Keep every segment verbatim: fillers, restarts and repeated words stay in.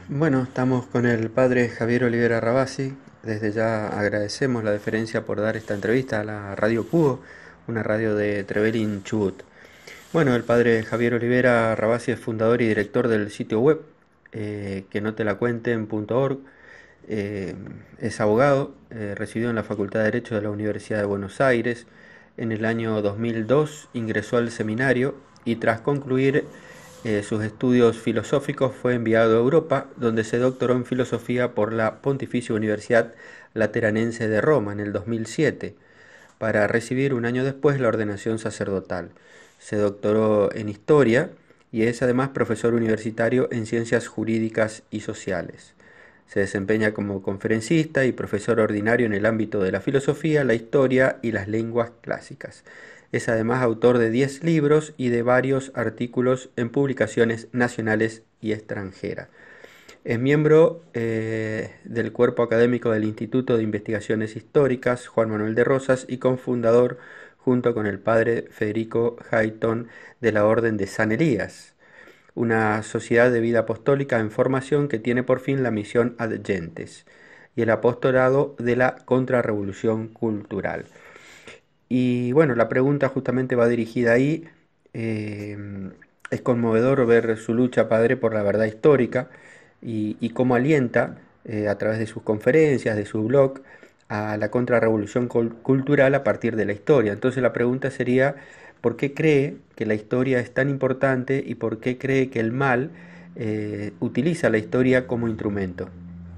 Bueno, estamos con el padre Javier Olivera Rabasi. Desde ya agradecemos la deferencia por dar esta entrevista a la Radio Cubo, una radio de Trevelin, Chubut. Bueno, el padre Javier Olivera Rabasi es fundador y director del sitio web eh, que no te la cuenten punto org. Eh, es abogado, eh, residió en la Facultad de Derecho de la Universidad de Buenos Aires. En el año dos mil dos ingresó al seminario y tras concluir eh, sus estudios filosóficos fue enviado a Europa, donde se doctoró en filosofía por la Pontificia Universidad Lateranense de Roma en el dos mil siete, para recibir un año después la ordenación sacerdotal. Se doctoró en historia y es además profesor universitario en ciencias jurídicas y sociales. Se desempeña como conferencista y profesor ordinario en el ámbito de la filosofía, la historia y las lenguas clásicas. Es además autor de diez libros y de varios artículos en publicaciones nacionales y extranjeras. Es miembro eh, del cuerpo académico del Instituto de Investigaciones Históricas Juan Manuel de Rosas y cofundador, junto con el padre Federico Hayton, de la Orden de San Elías, una sociedad de vida apostólica en formación que tiene por fin la misión Ad Gentes y el apostolado de la contrarrevolución cultural. Y bueno, la pregunta justamente va dirigida ahí. eh, es conmovedor ver su lucha, padre, por la verdad histórica y, y cómo alienta eh, a través de sus conferencias, de su blog, a la contrarrevolución cul- cultural a partir de la historia. Entonces la pregunta sería, ¿por qué cree que la historia es tan importante y por qué cree que el mal eh, utiliza la historia como instrumento?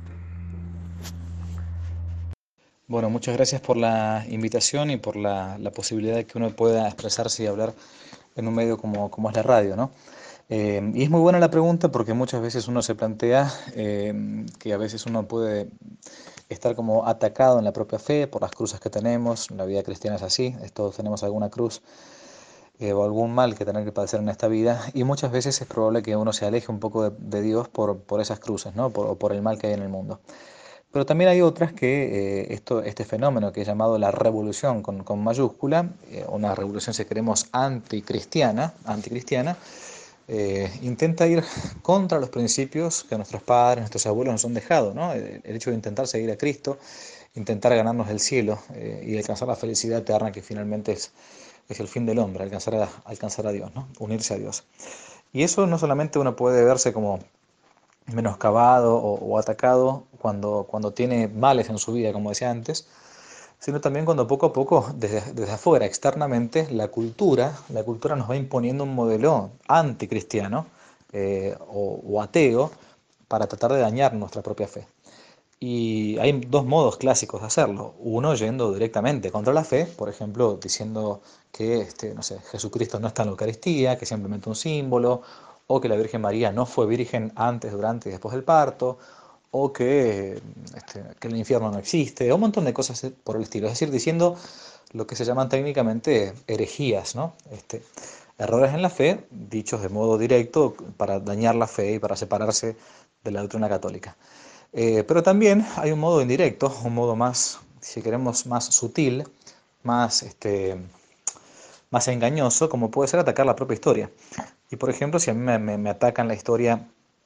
Bueno, muchas gracias por la invitación y por la, la posibilidad de que uno pueda expresarse y hablar en un medio como, como es la radio, ¿no? Eh, y es muy buena la pregunta porque muchas veces uno se plantea eh, que a veces uno puede estar como atacado en la propia fe por las cruces que tenemos. La vida cristiana es así, todos tenemos alguna cruz eh, o algún mal que tener que padecer en esta vida, y muchas veces es probable que uno se aleje un poco de, de Dios por, por esas cruces, ¿no? Por, o por el mal que hay en el mundo. Pero también hay otras que eh, esto, este fenómeno que es llamado la revolución con, con mayúscula, eh, una revolución si queremos anticristiana, anticristiana, eh, intenta ir contra los principios que nuestros padres, nuestros abuelos nos han dejado, ¿no? El, el hecho de intentar seguir a Cristo, intentar ganarnos el cielo eh, y alcanzar la felicidad eterna que finalmente es, es el fin del hombre, alcanzar a, alcanzar a Dios, ¿no? Unirse a Dios. Y eso no solamente uno puede verse como menoscabado o, o atacado cuando, cuando tiene males en su vida, como decía antes, sino también cuando poco a poco, desde, desde afuera, externamente, la cultura, la cultura nos va imponiendo un modelo anticristiano eh, o, o ateo para tratar de dañar nuestra propia fe. Y hay dos modos clásicos de hacerlo. Uno yendo directamente contra la fe, por ejemplo, diciendo que este, no sé, Jesucristo no está en la Eucaristía, que es simplemente un símbolo, o que la Virgen María no fue virgen antes, durante y después del parto, o que, este, que el infierno no existe, o un montón de cosas por el estilo. Es decir, diciendo lo que se llaman técnicamente herejías, ¿no? Este, errores en la fe, dichos de modo directo para dañar la fe y para separarse de la doctrina católica. Eh, pero también hay un modo indirecto, un modo más, si queremos, más sutil, más, este, más engañoso, como puede ser atacar la propia historia. Y por ejemplo, si a mí me, me- me atacan la historia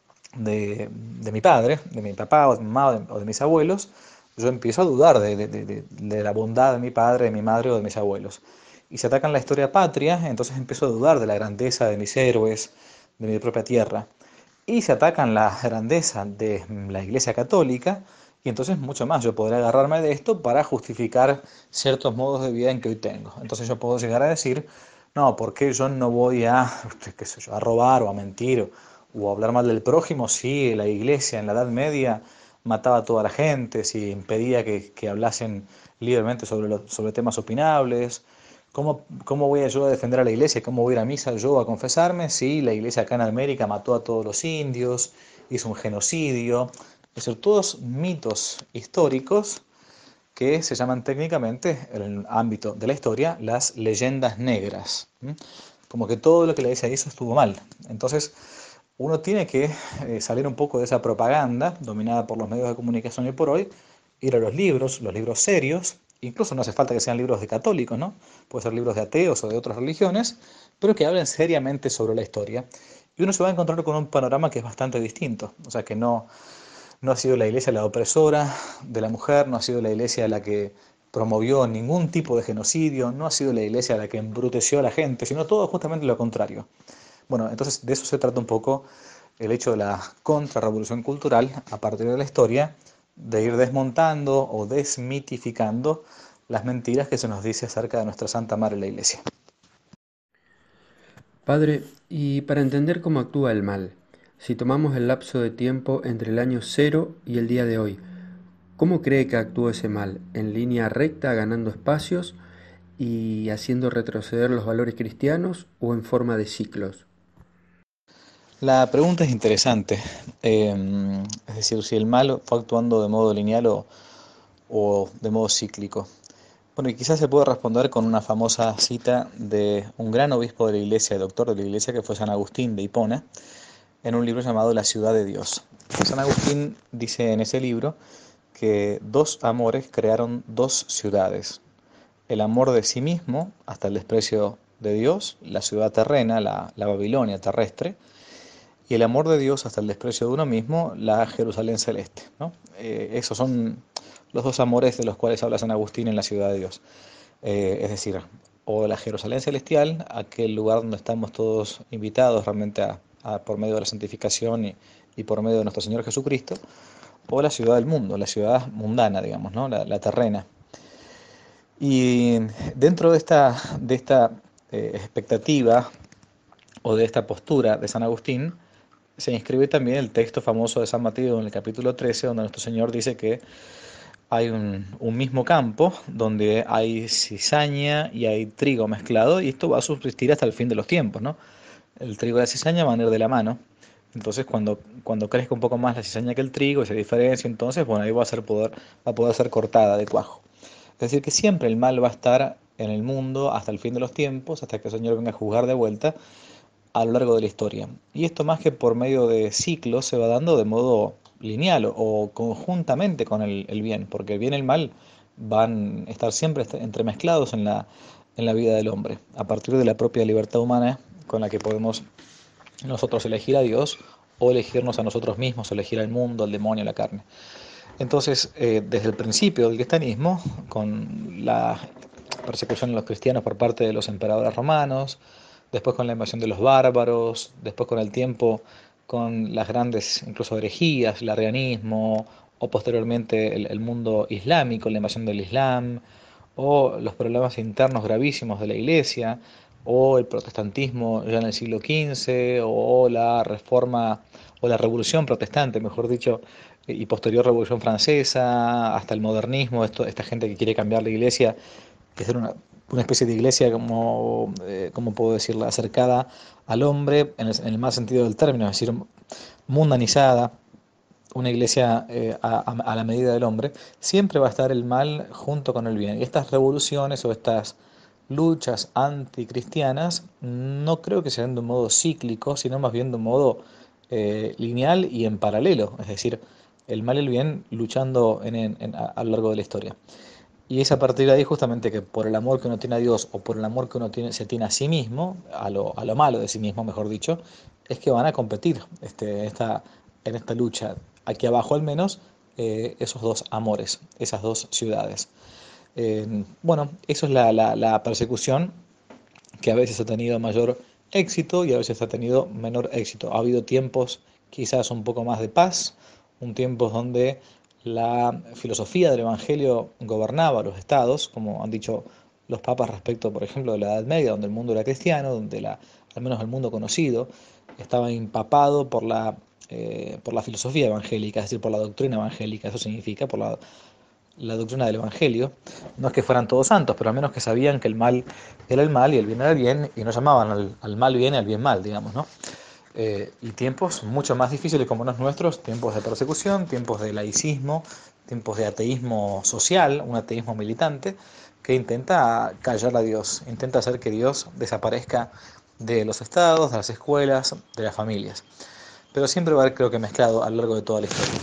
de, de mi padre, de mi papá o de mi mamá o de, o de mis abuelos, yo empiezo a dudar de, de- de- de- de la bondad de mi padre, de mi madre o de mis abuelos. Y si atacan la historia patria, entonces empiezo a dudar de la grandeza de mis héroes, de mi propia tierra. Y se atacan la grandeza de la Iglesia Católica, y entonces mucho más yo podré agarrarme de esto para justificar ciertos modos de vida en que hoy tengo. Entonces yo puedo llegar a decir, no, ¿por qué yo no voy a, qué sé yo, a robar o a mentir o a hablar mal del prójimo si la Iglesia en la Edad Media mataba a toda la gente, si impedía que, que hablasen libremente sobre, los, sobre temas opinables? ¿Cómo, cómo voy a yo a defender a la iglesia? ¿Cómo voy a ir a misa yo a confesarme si la iglesia acá en América mató a todos los indios, hizo un genocidio? Es decir, todos mitos históricos que se llaman técnicamente, en el ámbito de la historia, las leyendas negras. ¿M? Como que todo lo que la iglesia hizo estuvo mal. Entonces, uno tiene que eh, salir un poco de esa propaganda dominada por los medios de comunicación y por hoy, ir a los libros, los libros serios, incluso no hace falta que sean libros de católicos, ¿no? Puede ser libros de ateos o de otras religiones, pero que hablen seriamente sobre la historia y uno se va a encontrar con un panorama que es bastante distinto. O sea, que no, no ha sido la iglesia la opresora de la mujer, no ha sido la iglesia la que promovió ningún tipo de genocidio, no ha sido la iglesia la que embruteció a la gente, sino todo justamente lo contrario. Bueno, entonces de eso se trata un poco el hecho de la contrarrevolución cultural a partir de la historia, de ir desmontando o desmitificando las mentiras que se nos dice acerca de nuestra Santa Madre la Iglesia. Padre, y para entender cómo actúa el mal, si tomamos el lapso de tiempo entre el año cero y el día de hoy, ¿cómo cree que actúa ese mal? ¿En línea recta, ganando espacios y haciendo retroceder los valores cristianos o en forma de ciclos? La pregunta es interesante, eh, es decir, si el mal fue actuando de modo lineal o, o de modo cíclico. Bueno, y quizás se puede responder con una famosa cita de un gran obispo de la iglesia, doctor de la iglesia, que fue San Agustín de Hipona, en un libro llamado La ciudad de Dios. San Agustín dice en ese libro que dos amores crearon dos ciudades. El amor de sí mismo hasta el desprecio de Dios, la ciudad terrena, la, la Babilonia terrestre, y el amor de Dios hasta el desprecio de uno mismo, la Jerusalén celeste, ¿no? Eh, esos son los dos amores de los cuales habla San Agustín en la ciudad de Dios. Eh, es decir, o la Jerusalén celestial, aquel lugar donde estamos todos invitados realmente a, a por medio de la santificación y, y por medio de nuestro Señor Jesucristo, o la ciudad del mundo, la ciudad mundana, digamos, ¿no? La, la terrena. Y dentro de esta, de esta eh, expectativa o de esta postura de San Agustín, se inscribe también el texto famoso de San Mateo en el capítulo trece, donde nuestro Señor dice que hay un, un mismo campo donde hay cizaña y hay trigo mezclado, y esto va a subsistir hasta el fin de los tiempos, ¿no? El trigo y la cizaña van a ir de la mano. Entonces, cuando, cuando crezca un poco más la cizaña que el trigo y se diferencia, entonces, bueno, ahí va a, ser poder, va a poder ser cortada de cuajo. Es decir, que siempre el mal va a estar en el mundo hasta el fin de los tiempos, hasta que el Señor venga a juzgar de vuelta a lo largo de la historia. Y esto más que por medio de ciclos se va dando de modo lineal o conjuntamente con el, el bien, porque el bien y el mal van a estar siempre entremezclados en la, en la vida del hombre, a partir de la propia libertad humana con la que podemos nosotros elegir a Dios o elegirnos a nosotros mismos, elegir al mundo, al demonio, la carne. Entonces, eh, desde el principio del cristianismo, con la persecución de los cristianos por parte de los emperadores romanos, después con la invasión de los bárbaros, después con el tiempo con las grandes incluso herejías, el arrianismo, o posteriormente el, el mundo islámico, la invasión del Islam, o los problemas internos gravísimos de la Iglesia, o el protestantismo ya en el siglo quince, o la reforma, o la revolución protestante, mejor dicho, y posterior revolución francesa, hasta el modernismo, esto, esta gente que quiere cambiar la Iglesia, que es una, una especie de iglesia como, eh, ¿cómo puedo decirla?, acercada al hombre en el, en el más sentido del término, es decir, mundanizada, una iglesia eh, a, a, la medida del hombre, siempre va a estar el mal junto con el bien. Y estas revoluciones o estas luchas anticristianas no creo que sean de un modo cíclico, sino más bien de un modo eh, lineal y en paralelo, es decir, el mal y el bien luchando en, en, en, a, a lo largo de la historia. Y es a partir de ahí justamente que por el amor que uno tiene a Dios o por el amor que uno tiene, se tiene a sí mismo, a lo, a lo malo de sí mismo, mejor dicho, es que van a competir este, esta, en esta lucha, aquí abajo al menos, eh, esos dos amores, esas dos ciudades. Eh, bueno, eso es la, la, la persecución que a veces ha tenido mayor éxito y a veces ha tenido menor éxito. Ha habido tiempos quizás un poco más de paz, un tiempo donde la filosofía del Evangelio gobernaba los estados, como han dicho los papas respecto, por ejemplo, de la Edad Media, donde el mundo era cristiano, donde la, al menos el mundo conocido estaba empapado por la, eh, por la filosofía evangélica, es decir, por la doctrina evangélica, eso significa, por la, la doctrina del Evangelio. No es que fueran todos santos, pero al menos que sabían que el mal era el mal y el bien era el bien, y no llamaban al, al mal bien y al bien mal, digamos, ¿no? Eh, y tiempos mucho más difíciles como los nuestros, tiempos de persecución, tiempos de laicismo, tiempos de ateísmo social, un ateísmo militante, que intenta callar a Dios, intenta hacer que Dios desaparezca de los estados, de las escuelas, de las familias. Pero siempre va a haber, creo que, mezclado a lo largo de toda la historia.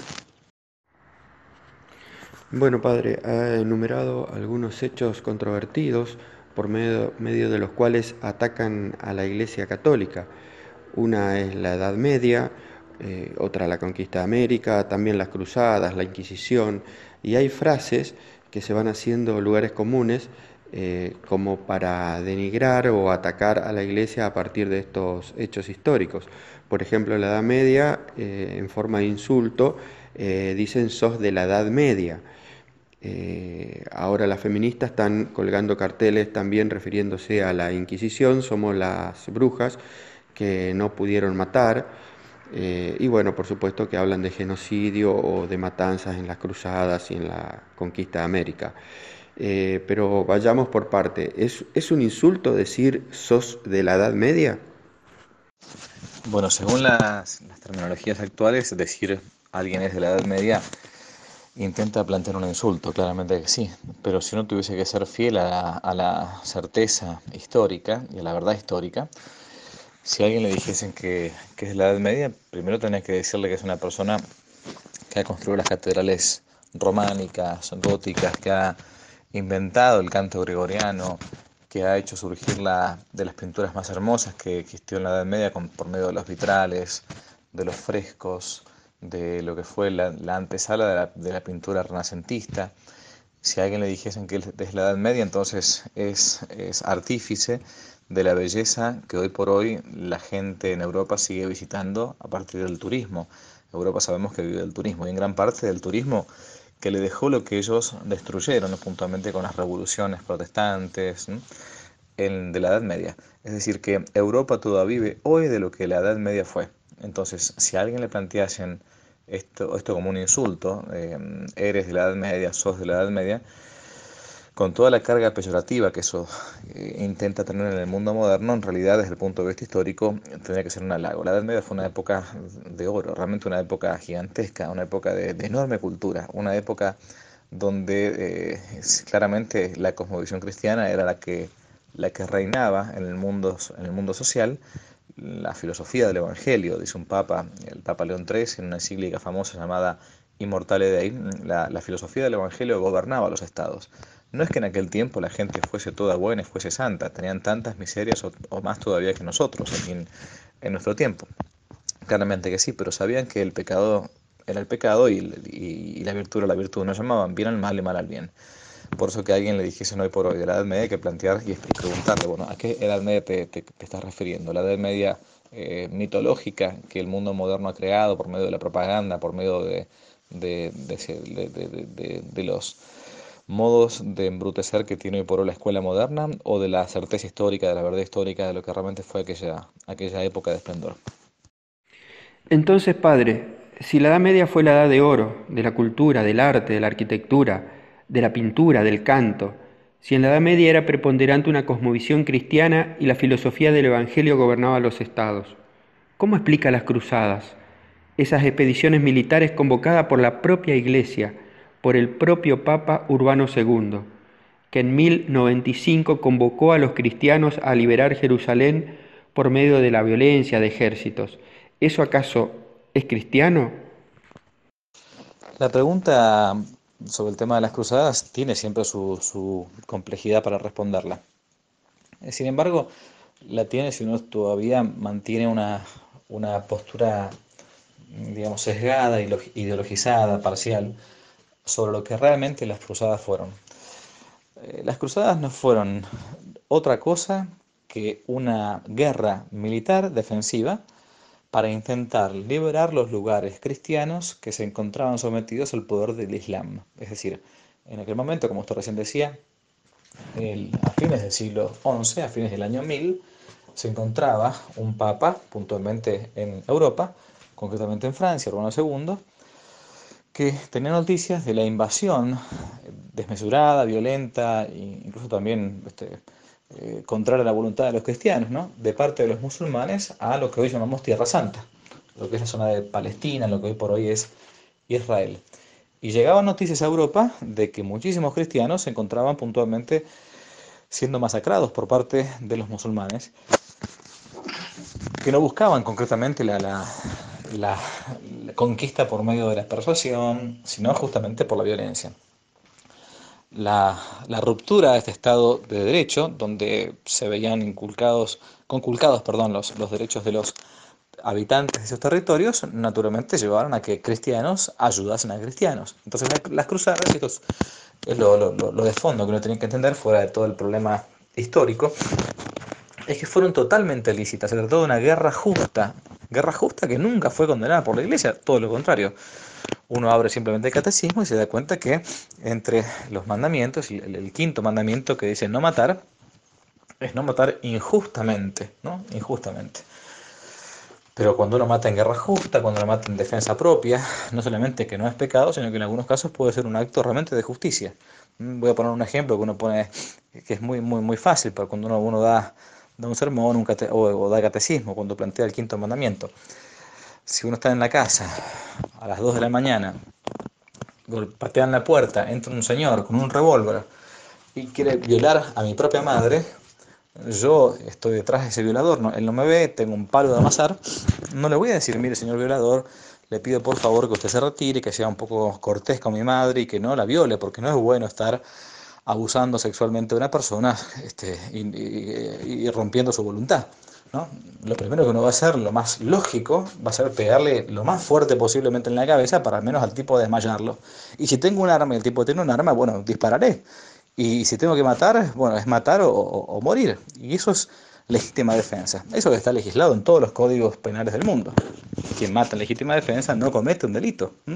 Bueno, padre, ha enumerado algunos hechos controvertidos por medio, medio de los cuales atacan a la Iglesia Católica. Una es la Edad Media, eh, otra la conquista de América, también las cruzadas, la Inquisición, y hay frases que se van haciendo lugares comunes eh, como para denigrar o atacar a la Iglesia a partir de estos hechos históricos. Por ejemplo, en la Edad Media, eh, en forma de insulto, eh, dicen sos de la Edad Media. Eh, ahora las feministas están colgando carteles también refiriéndose a la Inquisición, somos las brujas que no pudieron matar, eh, y bueno, por supuesto que hablan de genocidio o de matanzas en las cruzadas y en la conquista de América. Eh, pero vayamos por parte, ¿Es, ¿es un insulto decir sos de la Edad Media? Bueno, según las, las terminologías actuales, decir alguien es de la Edad Media intenta plantear un insulto, claramente que sí, pero si uno tuviese que ser fiel a la, a la certeza histórica y a la verdad histórica, si a alguien le dijesen que, que es de la Edad Media, primero tenés que decirle que es una persona que ha construido las catedrales románicas, góticas, que ha inventado el canto gregoriano, que ha hecho surgir la, de las pinturas más hermosas que existió en la Edad Media con, por medio de los vitrales, de los frescos, de lo que fue la, la antesala de la, de la pintura renacentista. Si a alguien le dijesen que es la Edad Media, entonces es, es artífice de la belleza que hoy por hoy la gente en Europa sigue visitando a partir del turismo. Europa sabemos que vive del turismo y en gran parte del turismo que le dejó lo que ellos destruyeron, ¿no? Puntualmente con las revoluciones protestantes, ¿no? En, de la Edad Media. Es decir, que Europa todavía vive hoy de lo que la Edad Media fue. Entonces, si a alguien le planteasen esto, esto como un insulto, eh, eres de la Edad Media, sos de la Edad Media, con toda la carga peyorativa que eso eh, intenta tener en el mundo moderno, en realidad desde el punto de vista histórico tendría que ser un halago. La Edad Media fue una época de oro, realmente una época gigantesca, una época de, de enorme cultura, una época donde eh, claramente la cosmovisión cristiana era la que, la que reinaba en el mundo, en el mundo social. La filosofía del Evangelio, dice un papa, el Papa León trece, en una encíclica famosa llamada Immortale Dei, la, la filosofía del Evangelio gobernaba los estados. No es que en aquel tiempo la gente fuese toda buena y fuese santa, tenían tantas miserias o, o más todavía que nosotros aquí en, en nuestro tiempo. Claramente que sí, pero sabían que el pecado era el pecado y, y, y la virtud era la virtud, no llamaban bien al mal y mal al bien. Por eso que a alguien le dijesen hoy por hoy de la Edad Media hay que plantear y preguntarle, bueno, ¿a qué Edad Media te, te, te estás refiriendo? ¿La Edad Media eh, mitológica que el mundo moderno ha creado por medio de la propaganda, por medio de, de, de, de, de, de, de los modos de embrutecer que tiene hoy por hoy la escuela moderna, o de la certeza histórica, de la verdad histórica de lo que realmente fue aquella, aquella época de esplendor? Entonces, padre, si la Edad Media fue la edad de oro, de la cultura, del arte, de la arquitectura, de la pintura, del canto, si en la Edad Media era preponderante una cosmovisión cristiana y la filosofía del Evangelio gobernaba los estados, ¿cómo explica las cruzadas? Esas expediciones militares convocadas por la propia Iglesia, por el propio Papa Urbano segundo, que en mil noventa y cinco convocó a los cristianos a liberar Jerusalén por medio de la violencia de ejércitos. ¿Eso acaso es cristiano? La pregunta sobre el tema de las cruzadas tiene siempre su, su complejidad para responderla. Eh, Sin embargo, la tiene si uno todavía mantiene una, una postura, digamos, sesgada, ilo- ideologizada, parcial, sobre lo que realmente las cruzadas fueron. Eh, Las cruzadas no fueron otra cosa que una guerra militar defensiva para intentar liberar los lugares cristianos que se encontraban sometidos al poder del Islam. Es decir, en aquel momento, como usted recién decía, el- a fines del siglo once, a fines del año mil, se encontraba un papa, puntualmente en Europa, concretamente en Francia, Urbano segundo, que tenía noticias de la invasión desmesurada, violenta, e incluso también este, eh, contraria a la voluntad de los cristianos, ¿no? De parte de los musulmanes a lo que hoy llamamos Tierra Santa, lo que es la zona de Palestina, lo que hoy por hoy es Israel. Y llegaban noticias a Europa de que muchísimos cristianos se encontraban puntualmente siendo masacrados por parte de los musulmanes, que no buscaban concretamente la, la, la, la conquista por medio de la persuasión, sino justamente por la violencia. La, la ruptura de este Estado de Derecho, donde se veían inculcados conculcados, perdón, los, los derechos de los habitantes de esos territorios, naturalmente llevaron a que cristianos ayudasen a cristianos. Entonces las cruzadas, y esto es, es lo, lo, lo, lo de fondo que uno tiene que entender fuera de todo el problema histórico, es que fueron totalmente lícitas, se trató de una guerra justa, guerra justa que nunca fue condenada por la Iglesia, todo lo contrario. Uno abre simplemente el catecismo y se da cuenta que entre los mandamientos, el, el quinto mandamiento que dice no matar, es no matar injustamente, ¿no? Injustamente. Pero cuando uno mata en guerra justa, cuando uno mata en defensa propia, no solamente que no es pecado, sino que en algunos casos puede ser un acto realmente de justicia. Voy a poner un ejemplo que uno pone, que es muy, muy, muy fácil, para cuando uno, uno da, da un sermón un cate, o, o da catecismo, cuando plantea el quinto mandamiento. Si uno está en la casa a las dos de la mañana, patean la puerta, entra un señor con un revólver y quiere violar a mi propia madre, yo estoy detrás de ese violador, no, él no me ve, tengo un palo de amasar, no le voy a decir, mire señor violador, le pido por favor que usted se retire, que sea un poco cortés con mi madre y que no la viole, porque no es bueno estar abusando sexualmente de una persona este, y, y, y rompiendo su voluntad, ¿no? Lo primero que uno va a hacer, lo más lógico, va a ser pegarle lo más fuerte posiblemente en la cabeza para al menos al tipo desmayarlo. Y si tengo un arma y el tipo tiene un arma, bueno, dispararé. Y si tengo que matar, bueno, es matar o, o, o morir. Y eso es legítima defensa. Eso está legislado en todos los códigos penales del mundo. Quien mata en legítima defensa no comete un delito. ¿Mm?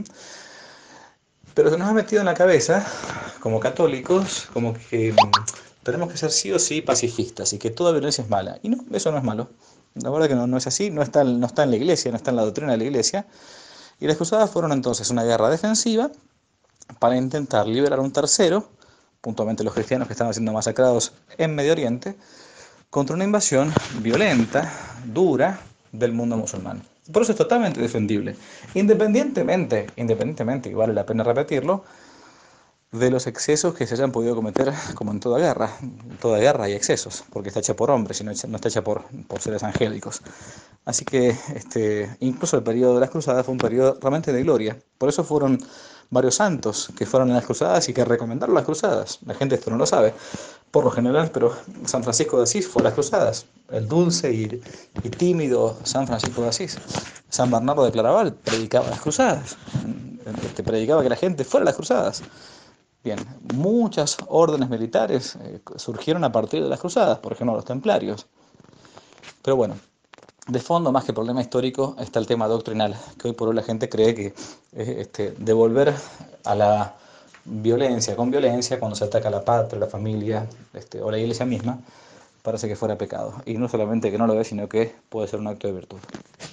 Pero se nos ha metido en la cabeza, como católicos, como que mm, tenemos que ser sí o sí pacifistas y que toda violencia es mala. Y no, eso no es malo. La verdad que no, no es así, no está, no está en la iglesia, no está en la doctrina de la iglesia. Y las cruzadas fueron entonces una guerra defensiva para intentar liberar a un tercero, puntualmente los cristianos que estaban siendo masacrados en Medio Oriente, contra una invasión violenta, dura, del mundo musulmán. Por eso es totalmente defendible, independientemente, independientemente, y vale la pena repetirlo, de los excesos que se hayan podido cometer, como en toda guerra. En toda guerra hay excesos, porque está hecha por hombres y no está hecha por, por seres angélicos. Así que este, incluso el periodo de las cruzadas fue un periodo realmente de gloria. Por eso fueron varios santos que fueron en las cruzadas y que recomendaron las cruzadas. La gente esto no lo sabe, por lo general, pero San Francisco de Asís fue a las cruzadas. El dulce y, y tímido San Francisco de Asís. San Bernardo de Claraval predicaba las cruzadas. Este, predicaba que la gente fuera a las cruzadas. Bien, muchas órdenes militares eh, surgieron a partir de las cruzadas, por ejemplo los templarios. Pero bueno, de fondo, más que problema histórico, está el tema doctrinal, que hoy por hoy la gente cree que eh, este, devolver a la violencia con violencia, cuando se ataca a la patria, la familia este, o la iglesia misma, parece que fuera pecado. Y no solamente que no lo ve, sino que puede ser un acto de virtud.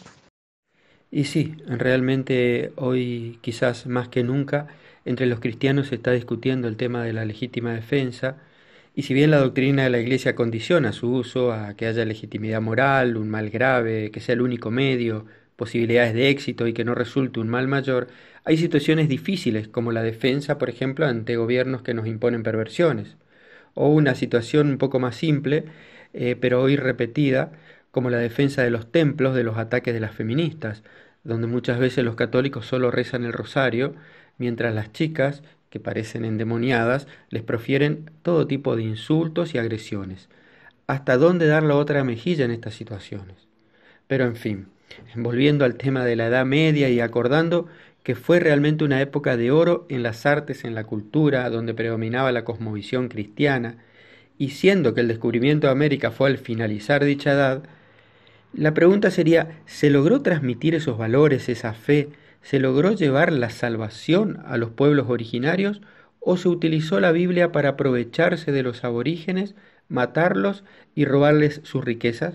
Y sí, realmente hoy quizás más que nunca entre los cristianos se está discutiendo el tema de la legítima defensa, y si bien la doctrina de la Iglesia condiciona su uso a que haya legitimidad moral, un mal grave, que sea el único medio, posibilidades de éxito y que no resulte un mal mayor, hay situaciones difíciles como la defensa, por ejemplo, ante gobiernos que nos imponen perversiones, o una situación un poco más simple, eh, pero hoy repetida, como la defensa de los templos de los ataques de las feministas, donde muchas veces los católicos solo rezan el rosario, mientras las chicas, que parecen endemoniadas, les profieren todo tipo de insultos y agresiones. ¿Hasta dónde dar la otra mejilla en estas situaciones? Pero en fin, volviendo al tema de la Edad Media y acordando que fue realmente una época de oro en las artes, en la cultura, donde predominaba la cosmovisión cristiana, y siendo que el descubrimiento de América fue al finalizar dicha edad, la pregunta sería, ¿se logró transmitir esos valores, esa fe? ¿Se logró llevar la salvación a los pueblos originarios? ¿O se utilizó la Biblia para aprovecharse de los aborígenes, matarlos y robarles sus riquezas?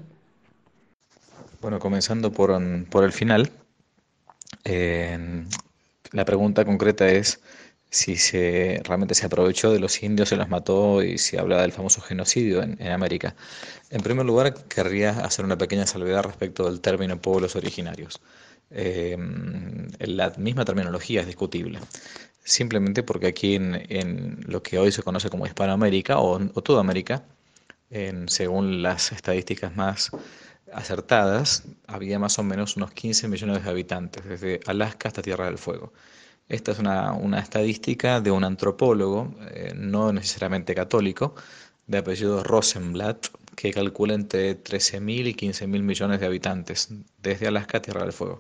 Bueno, comenzando por, um, por el final, eh, la pregunta concreta es si se realmente se aprovechó de los indios, se los mató y se habla del famoso genocidio en, en América. En primer lugar, querría hacer una pequeña salvedad respecto del término pueblos originarios. Eh, la misma terminología es discutible, simplemente porque aquí en, en lo que hoy se conoce como Hispanoamérica o, o toda América, en, según las estadísticas más acertadas, había más o menos unos quince millones de habitantes, desde Alaska hasta Tierra del Fuego. Esta es una, una estadística de un antropólogo, eh, no necesariamente católico, de apellido Rosenblatt, que calcula entre trece mil y quince mil millones de habitantes, desde Alaska a Tierra del Fuego,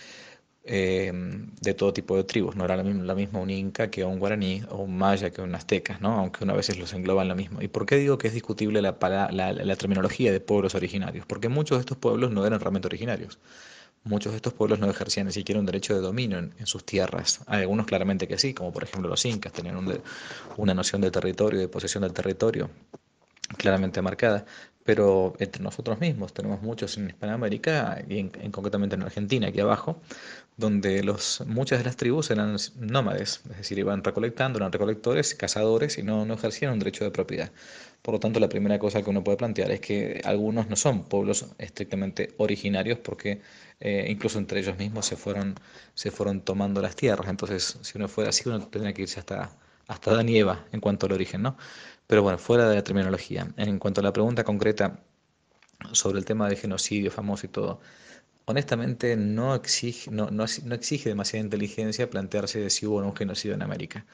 eh, de todo tipo de tribus. No era la, misma la misma un inca que un guaraní o un maya que un azteca, ¿no? Aunque una veces los engloba en lo mismo. ¿Y por qué digo que es discutible la, pala- la, la terminología de pueblos originarios? Porque muchos de estos pueblos no eran realmente originarios. Muchos de estos pueblos no ejercían ni siquiera un derecho de dominio en, en sus tierras. Hay algunos claramente que sí, como por ejemplo los incas, tenían un de- una noción de territorio, de posesión del territorio claramente marcada, pero entre nosotros mismos tenemos muchos en Hispanoamérica y en, en concretamente en Argentina, aquí abajo, donde los, muchas de las tribus eran nómades, es decir, iban recolectando, eran recolectores, cazadores y no, no ejercían un derecho de propiedad. Por lo tanto, la primera cosa que uno puede plantear es que algunos no son pueblos estrictamente originarios porque eh, incluso entre ellos mismos se fueron, se fueron tomando las tierras. Entonces, si uno fuera así, uno tendría que irse hasta, hasta Adán y Eva en cuanto al origen, ¿no? Pero bueno, fuera de la terminología. En cuanto a la pregunta concreta sobre el tema del genocidio famoso y todo, honestamente no exige, no, no, no exige demasiada inteligencia plantearse de si hubo o no un genocidio en América.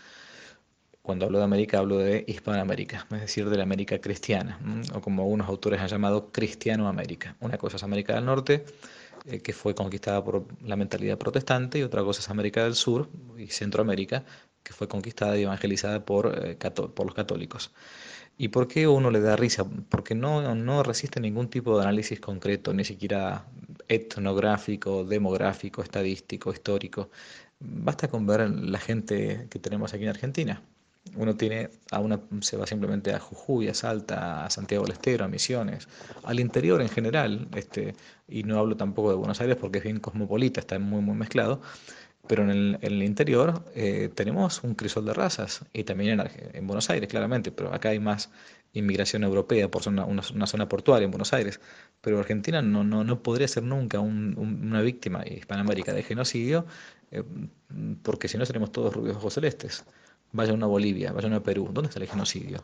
Cuando hablo de América, hablo de Hispanoamérica, es decir, de la América cristiana, ¿m? O como algunos autores han llamado Cristianoamérica. Una cosa es América del Norte, eh, que fue conquistada por la mentalidad protestante, y otra cosa es América del Sur y Centroamérica, que fue conquistada y evangelizada por, eh, cató- por los católicos. ¿Y por qué uno le da risa? Porque no, no resiste ningún tipo de análisis concreto, ni siquiera etnográfico, demográfico, estadístico, histórico. Basta con ver la gente que tenemos aquí en Argentina. Uno tiene a una, se va simplemente a Jujuy, a Salta, a Santiago del Estero, a Misiones, al interior en general, este, y no hablo tampoco de Buenos Aires porque es bien cosmopolita, está muy, muy mezclado, pero en el, en el interior eh, tenemos un crisol de razas, y también en, Arge- en Buenos Aires, claramente, pero acá hay más inmigración europea por zona- una, una zona portuaria en Buenos Aires. Pero Argentina no, no, no podría ser nunca un- un- una víctima de Hispanoamérica de genocidio, eh, porque si no seremos todos rubios ojos celestes. Vaya uno a Bolivia, vaya uno a Perú, ¿dónde está el genocidio?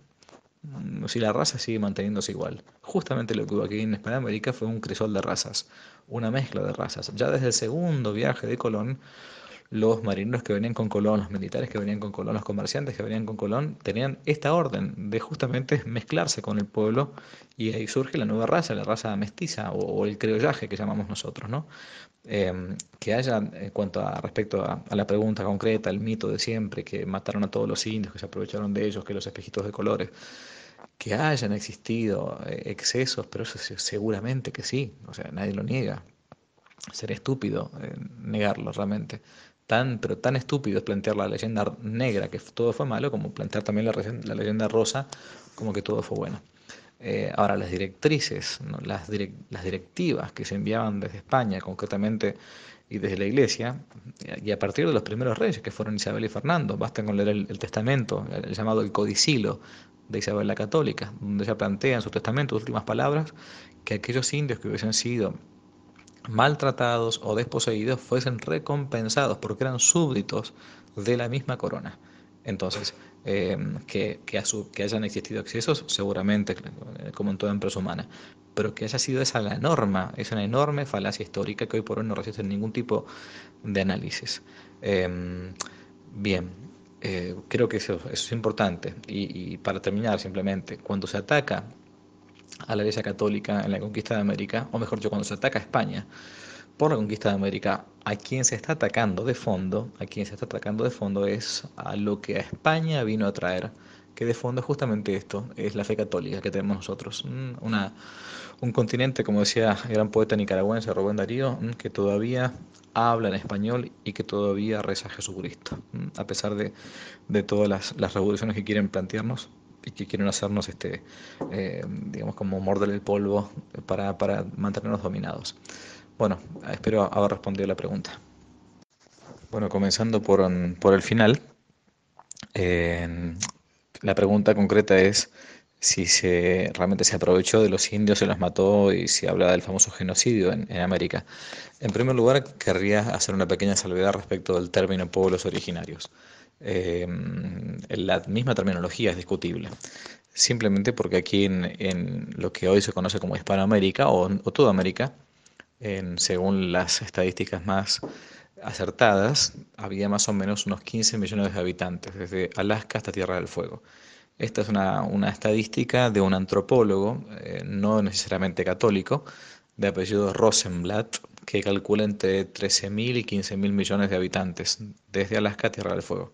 Mm, Si la raza sigue manteniéndose igual. Justamente lo que hubo aquí en Hispanoamérica fue un crisol de razas, una mezcla de razas. Ya desde el segundo viaje de Colón, los marineros que venían con Colón, los militares que venían con Colón, los comerciantes que venían con Colón, tenían esta orden de justamente mezclarse con el pueblo, y ahí surge la nueva raza, la raza mestiza o, o el criollaje que llamamos nosotros, ¿no? Em, que haya, en cuanto a respecto a, a la pregunta concreta, el mito de siempre, que mataron a todos los indios, que se aprovecharon de ellos, que los espejitos de colores, que hayan existido eh, excesos, pero eso se- seguramente que sí, o sea, nadie lo niega. Sería estúpido eh, negarlo realmente. Tan, pero tan estúpido es plantear la leyenda negra que todo fue malo, como plantear también la, resen- la leyenda rosa como que todo fue bueno. Eh, ahora, las directrices, ¿no? Las, direc- las directivas que se enviaban desde España, concretamente, y desde la Iglesia, y a partir de los primeros reyes, que fueron Isabel y Fernando, basta con leer el, el testamento, el, el llamado el Codicilo de Isabel la Católica, donde ella plantea en su testamento, sus últimas palabras, que aquellos indios que hubiesen sido maltratados o desposeídos fuesen recompensados porque eran súbditos de la misma corona. Entonces, eh, que, que, a su- que hayan existido excesos, seguramente, eh, como en toda empresa humana, pero que haya sido esa la norma, es una enorme falacia histórica que hoy por hoy no resiste ningún tipo de análisis. Eh, bien, eh, creo que eso, eso es importante. Y, y para terminar, simplemente, cuando se ataca a la Iglesia Católica en la conquista de América, o mejor dicho, cuando se ataca a España por la conquista de América, a quien se está atacando de fondo, a quien se está atacando de fondo es a lo que a España vino a traer, que de fondo es justamente esto, es la fe católica que tenemos nosotros. Mm, Una, un continente, como decía el gran poeta nicaragüense Rubén Darío, mm, que todavía habla en español y que todavía reza a Jesucristo, mm, a pesar de, de todas las, las revoluciones que quieren plantearnos y que quieren hacernos, este, eh, digamos, como morder el polvo para, para mantenernos dominados. Bueno, espero haber respondido la pregunta. Bueno, comenzando por, um, por el final, eh, la pregunta concreta es si se realmente se aprovechó de los indios, se los mató, y si habla del famoso genocidio en, en América. En primer lugar, querría hacer una pequeña salvedad respecto del término pueblos originarios. Eh, la misma terminología es discutible, simplemente porque aquí en, en lo que hoy se conoce como Hispanoamérica o, o toda América, en- según las estadísticas más acertadas, había más o menos unos quince millones de habitantes, desde Alaska hasta Tierra del Fuego. Esta es una, una estadística de un antropólogo, eh, no necesariamente católico, de apellido Rosenblatt, que calcula entre trece mil y quince mil millones de habitantes, desde Alaska a Tierra del Fuego,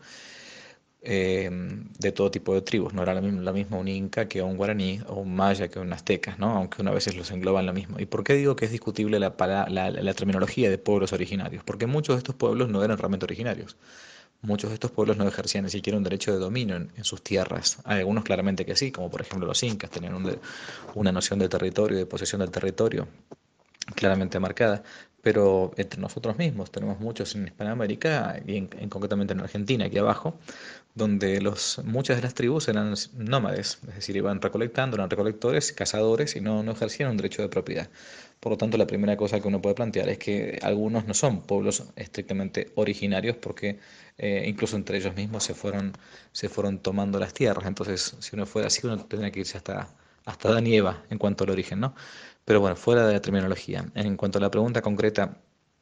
eh, de todo tipo de tribus. No era lo mismo, lo mismo un inca que un guaraní o un maya que un azteca, ¿no? Aunque una veces los engloba en lo mismo. ¿Y por qué digo que es discutible la, pala- la, la terminología de pueblos originarios? Porque muchos de estos pueblos no eran realmente originarios. Muchos de estos pueblos no ejercían ni siquiera un derecho de dominio en, en sus tierras. Hay algunos claramente que sí, como por ejemplo los incas, tenían un de- una noción de territorio, de posesión del territorio claramente marcada, pero entre nosotros mismos tenemos muchos en Hispanoamérica y en, en concretamente en Argentina, aquí abajo, donde los, muchas de las tribus eran nómades, es decir, iban recolectando, eran recolectores, cazadores y no, no ejercían un derecho de propiedad. Por lo tanto, la primera cosa que uno puede plantear es que algunos no son pueblos estrictamente originarios porque eh, incluso entre ellos mismos se fueron, se fueron tomando las tierras. Entonces, si uno fuera así, uno tendría que irse hasta, hasta Adán y Eva en cuanto al origen, ¿no? Pero bueno, fuera de la terminología. En cuanto a la pregunta concreta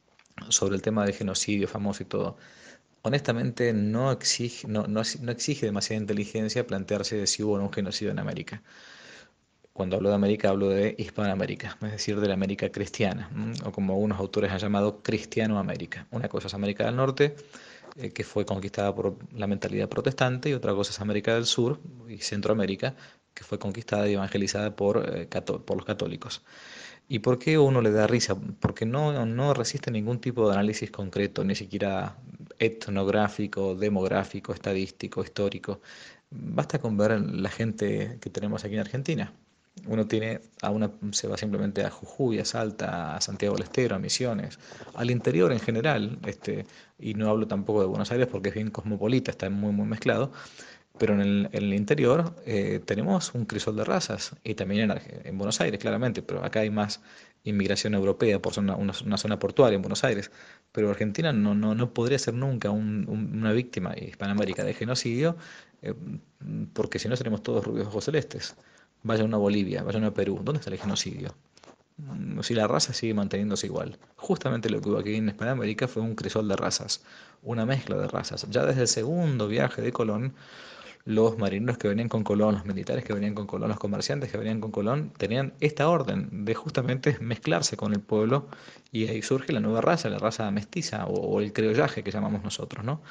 sobre el tema del genocidio famoso y todo, honestamente no exige, no, no, no exige demasiada inteligencia plantearse de si hubo o no un genocidio en América. Cuando hablo de América, hablo de Hispanoamérica, es decir, de la América cristiana, ¿m? O como algunos autores han llamado Cristianoamérica. Una cosa es América del Norte, eh, que fue conquistada por la mentalidad protestante, y otra cosa es América del Sur y Centroamérica, que fue conquistada y evangelizada por, eh, cató- por los católicos. ¿Y por qué uno le da risa? Porque no, no resiste ningún tipo de análisis concreto, ni siquiera etnográfico, demográfico, estadístico, histórico. Basta con ver la gente que tenemos aquí en Argentina. Uno tiene a una, se va simplemente a Jujuy, a Salta, a Santiago del Estero, a Misiones, al interior en general, este, y no hablo tampoco de Buenos Aires porque es bien cosmopolita, está muy, muy mezclado, pero en el, en el interior eh, tenemos un crisol de razas y también en, Arge- en Buenos Aires, claramente, pero acá hay más inmigración europea por ser una, una- una zona portuaria en Buenos Aires. Pero Argentina no, no, no podría ser nunca un- un- una víctima de Hispanoamérica de genocidio, eh, porque si no seremos todos rubios ojos celestes. Vaya uno a Bolivia, vaya uno a Perú, ¿dónde está el genocidio? Mm, Si la raza sigue manteniéndose igual. Justamente lo que hubo aquí en Hispanoamérica fue un crisol de razas, una mezcla de razas. Ya desde el segundo viaje de Colón, los marineros que venían con Colón, los militares que venían con Colón, los comerciantes que venían con Colón, tenían esta orden de justamente mezclarse con el pueblo, y ahí surge la nueva raza, la raza mestiza o, o el criollaje que llamamos nosotros, ¿no?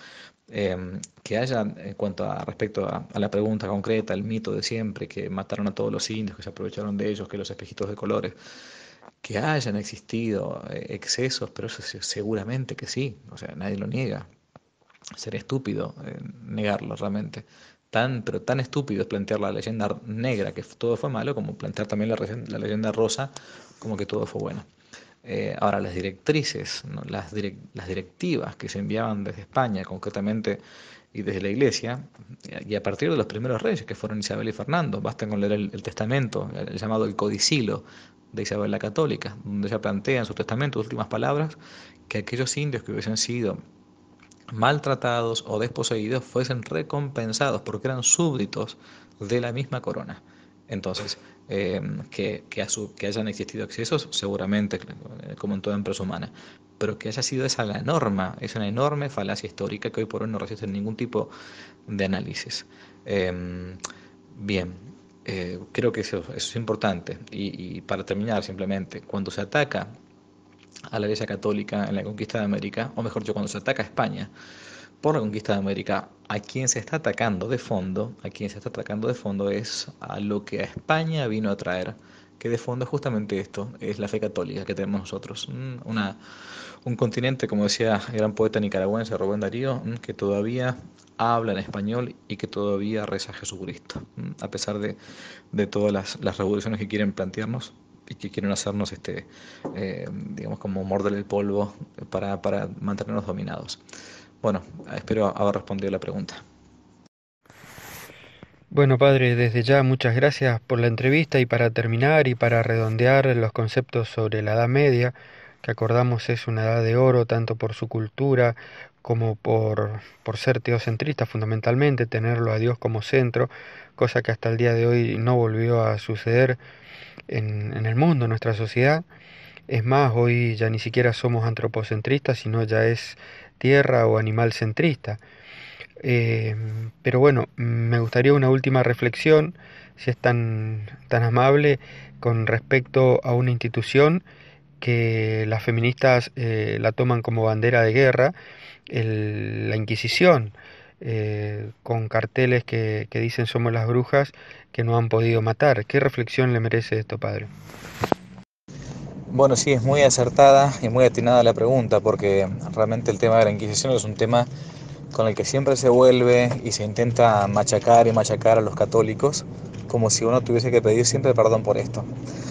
Em, que haya, en cuanto a respecto a, a la pregunta concreta, el mito de siempre, que mataron a todos los indios, que se aprovecharon de ellos, que los espejitos de colores, que hayan existido eh, excesos, pero eso se- seguramente que sí, o sea, nadie lo niega. Sería estúpido eh, negarlo realmente. Tan, pero tan estúpido es plantear la leyenda negra que todo fue malo, como plantear también la, resen- la leyenda rosa como que todo fue bueno. Eh, ahora, las directrices, ¿no? Las, direc- las directivas que se enviaban desde España, concretamente, y desde la Iglesia, y a partir de los primeros reyes, que fueron Isabel y Fernando, basta con leer el, el testamento, el, el llamado el Codicilo de Isabel la Católica, donde ella plantea en su testamento, sus últimas palabras, que aquellos indios que hubiesen sido maltratados o desposeídos fuesen recompensados porque eran súbditos de la misma corona. Entonces, eh, que, que, a su- que hayan existido excesos, seguramente, eh, como en toda empresa humana, pero que haya sido esa la norma, es una enorme falacia histórica que hoy por hoy no resiste ningún tipo de análisis. Eh, bien, eh, creo que eso, eso es importante. Y, y para terminar, simplemente, cuando se ataca a la Iglesia Católica en la conquista de América, o mejor dicho, cuando se ataca a España por la conquista de América, a quien se está atacando de fondo, a quien se está atacando de fondo es a lo que a España vino a traer, que de fondo es justamente esto, es la fe católica que tenemos nosotros. Mm, Una, un continente, como decía el gran poeta nicaragüense Rubén Darío, mm, que todavía habla en español y que todavía reza a Jesucristo, mm, a pesar de, de todas las, las revoluciones que quieren plantearnos y que quieren hacernos, este, eh, digamos, como morder el polvo para, para mantenernos dominados. Bueno, espero haber respondido la pregunta. Bueno, padre, desde ya muchas gracias por la entrevista y para terminar y para redondear los conceptos sobre la Edad Media, que acordamos es una edad de oro tanto por su cultura como por, por ser teocentrista fundamentalmente, tenerlo a Dios como centro, cosa que hasta el día de hoy no volvió a suceder en, en el mundo, en nuestra sociedad. Es más, hoy ya ni siquiera somos antropocentristas, sino ya es tierra o animal centrista. Eh, pero bueno, me gustaría una última reflexión, si es tan, tan amable, con respecto a una institución que las feministas eh, la toman como bandera de guerra, el- la Inquisición, eh, con carteles que, que dicen somos las brujas que no han podido matar. ¿Qué reflexión le merece esto, padre? Bueno, sí, es muy acertada y muy atinada la pregunta, porque realmente el tema de la Inquisición es un tema con el que siempre se vuelve y se intenta machacar y machacar a los católicos, como si uno tuviese que pedir siempre perdón por esto.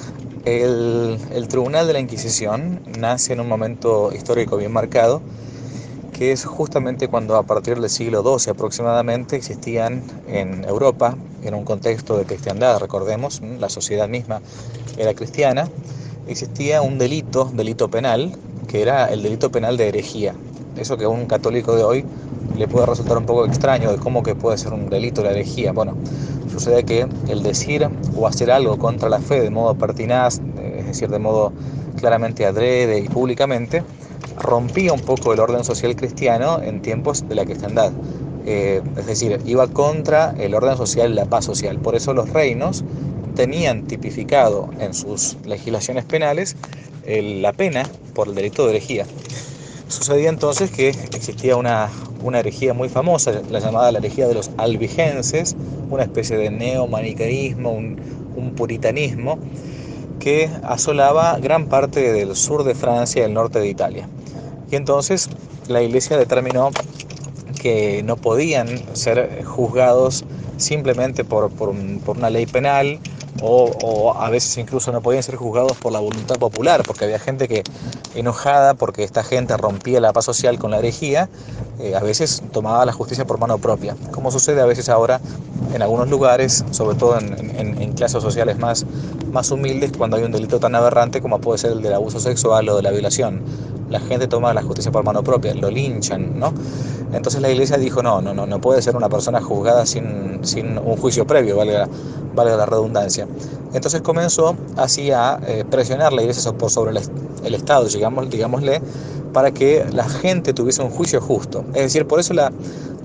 El, el Tribunal de la Inquisición nace en un momento histórico bien marcado, que es justamente cuando a partir del siglo doce aproximadamente existían en Europa, en un contexto de cristiandad, recordemos, la sociedad misma era cristiana, existía un delito, delito penal, que era el delito penal de herejía. Eso que a un católico de hoy le puede resultar un poco extraño de cómo que puede ser un delito la herejía. Bueno, sucede que el decir o hacer algo contra la fe de modo pertinaz, es decir, de modo claramente adrede y públicamente, rompía un poco el orden social cristiano en tiempos de la cristiandad. Eh, es decir, iba contra el orden social y la paz social. Por eso los reinos tenían tipificado en sus legislaciones penales el, la pena por el delito de herejía. Sucedía entonces que existía una, una herejía muy famosa, la llamada la herejía de los albigenses, una especie de neomaniqueísmo, un, un puritanismo que asolaba gran parte del sur de Francia y el norte de Italia. Y entonces la iglesia determinó que no podían ser juzgados simplemente por, por, por una ley penal o, o a veces incluso no podían ser juzgados por la voluntad popular, porque había gente que enojada porque esta gente rompía la paz social con la herejía, eh, a veces tomaba la justicia por mano propia, como sucede a veces ahora en algunos lugares, sobre todo en, en, en clases sociales más, más humildes, cuando hay un delito tan aberrante como puede ser el del abuso sexual o de la violación. La gente toma la justicia por mano propia, lo linchan, ¿no? Entonces la iglesia dijo, no, no, no, no puede ser una persona juzgada sin, sin un juicio previo, valga, valga la redundancia. Entonces comenzó así a eh, presionar la iglesia por sobre el, el Estado, digamos, digámosle, para que la gente tuviese un juicio justo. Es decir, por eso la,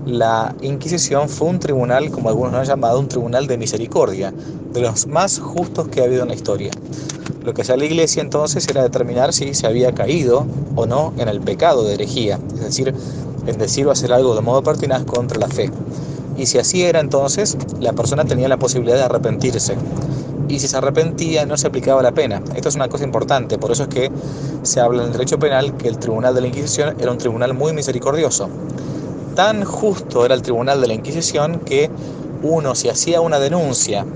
la Inquisición fue un tribunal, como algunos lo han llamado, un tribunal de misericordia, de los más justos que ha habido en la historia. Lo que hacía la iglesia entonces era determinar si se había caído o no en el pecado de herejía, es decir, en decir o hacer algo de modo pertinaz contra la fe. Y si así era entonces, la persona tenía la posibilidad de arrepentirse. Y si se arrepentía, no se aplicaba la pena. Esto es una cosa importante, por eso es que se habla en el derecho penal que el tribunal de la Inquisición era un tribunal muy misericordioso. Tan justo era el tribunal de la Inquisición que uno, si hacía una denuncia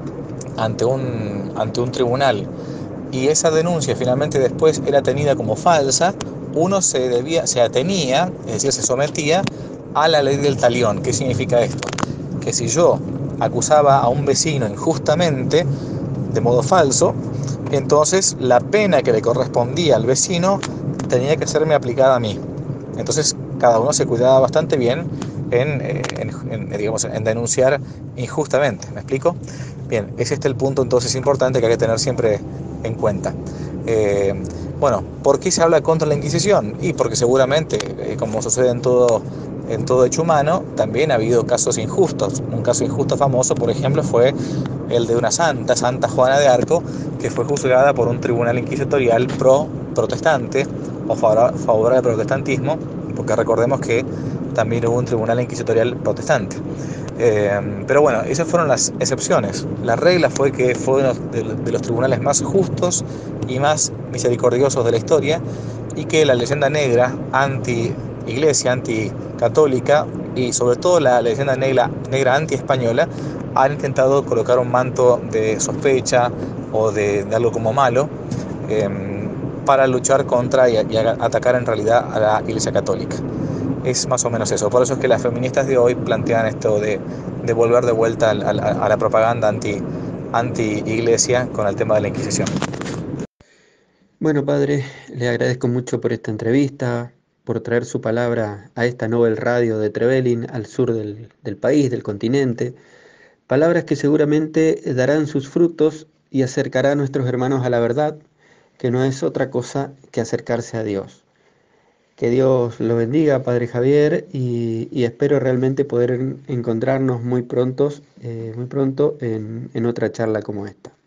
ante un, ante un tribunal y esa denuncia finalmente después era tenida como falsa, uno se, debía, se atenía, es decir, se sometía a la ley del talión. ¿Qué significa esto? Que si yo acusaba a un vecino injustamente, de modo falso, entonces la pena que le correspondía al vecino tenía que serme aplicada a mí. Entonces cada uno se cuidaba bastante bien en, en, en, digamos, en denunciar injustamente. ¿Me explico? Bien, es este el punto entonces importante que hay que tener siempre en cuenta. Eh, bueno, ¿por qué se habla contra la Inquisición? Y porque seguramente, eh, como sucede en todo, en todo hecho humano, también ha habido casos injustos. Un caso injusto famoso, por ejemplo, fue el de una santa, Santa Juana de Arco, que fue juzgada por un tribunal inquisitorial pro-protestante o favorable al protestantismo, porque recordemos que también hubo un tribunal inquisitorial protestante. Eh, pero bueno, esas fueron las excepciones. La regla fue que fue uno de, de los tribunales más justos y más misericordiosos de la historia, y que la leyenda negra anti-iglesia, anti-católica y sobre todo la leyenda negra, negra anti-española han intentado colocar un manto de sospecha o de, de algo como malo eh, para luchar contra y, y atacar en realidad a la iglesia católica. Es más o menos eso. Por eso es que las feministas de hoy plantean esto de, de volver de vuelta a, a, a la propaganda anti, anti-iglesia con el tema de la Inquisición. Bueno, padre, le agradezco mucho por esta entrevista, por traer su palabra a esta Nobel Radio de Trevelin, al sur del, del país, del continente. Palabras que seguramente darán sus frutos y acercará a nuestros hermanos a la verdad, que no es otra cosa que acercarse a Dios. Que Dios lo bendiga, Padre Javier, y, y espero realmente poder en- encontrarnos muy prontos, eh, muy pronto en en otra charla como esta.